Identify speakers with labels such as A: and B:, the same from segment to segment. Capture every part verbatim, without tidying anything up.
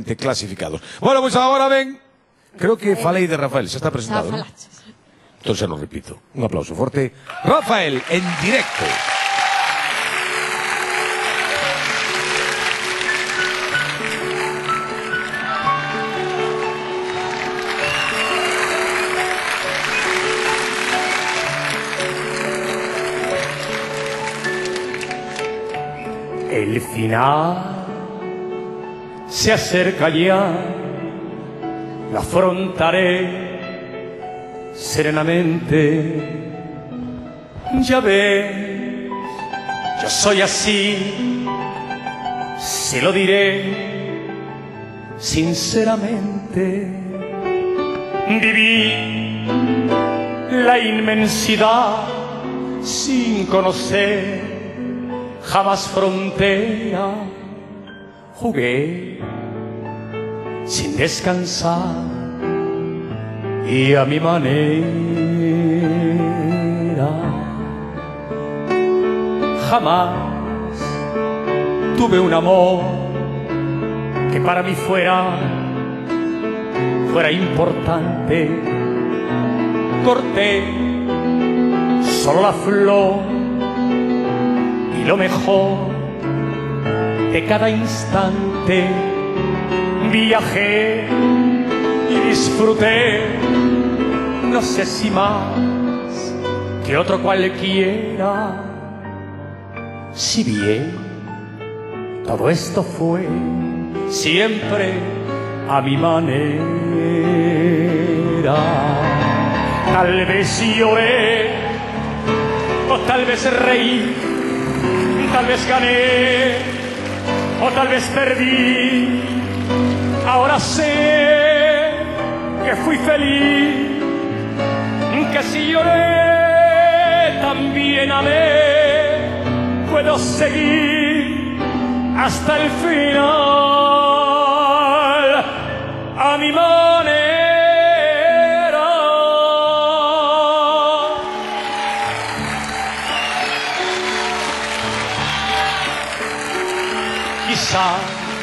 A: perfectamente clasificados. Bueno, pues ahora ven, creo que falei de Rafael, se está presentado, ¿no? Entonces lo repito. Un aplauso fuerte. Rafael, en directo.
B: El final se acerca ya, lo afrontaré serenamente. Ya ves, yo soy así, se lo diré sinceramente. Viví la inmensidad sin conocer jamás frontera, jugué sin descansar y a mi manera. Jamás tuve un amor que para mí fuera, fuera importante. Corté solo la flor y lo mejor de cada instante. Viajé y disfruté, no sé si más que otro cualquiera. Si bien todo esto fue siempre a mi manera, tal vez lloré o tal vez reí, tal vez gané o tal vez perdí. Ahora sé que fui feliz, que si lloré también amé. Puedo seguir hasta el final a mi manera. Quizás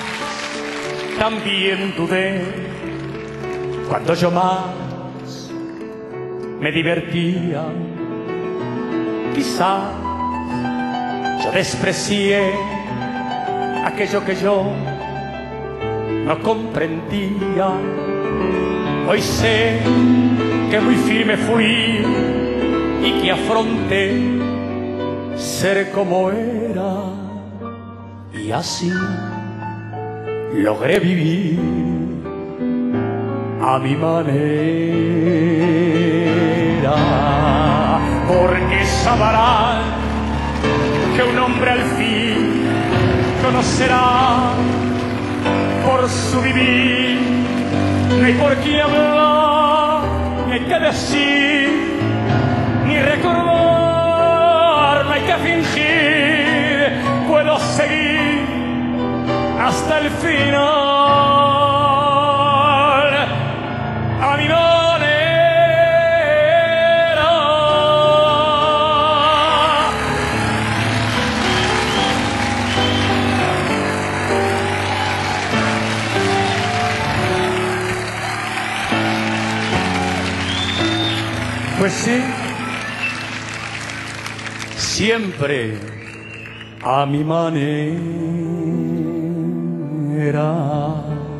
B: también dudé cuando yo más me divertía. Quizás yo desprecié aquello que yo no comprendía. Hoy sé que muy firme fui y que afronté ser como era, y así logré vivir a mi manera. Porque sabrán que un hombre al fin conocerá por su vivir. No hay por qué hablar, ni hay que decir, ni recordar, no hay que fingir. Puedo seguir hasta el final a mi manera. Pues sí, siempre a mi manera.